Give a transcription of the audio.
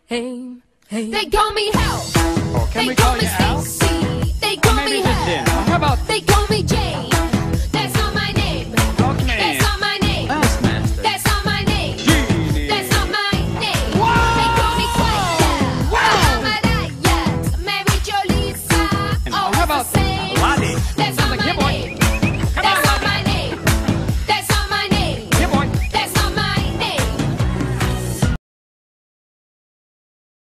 Hey, hey. They call me Hal. Oh, can They we call call me you Al? Stacy. They call Maybe me just Dan. Hal. How about They call me Jane.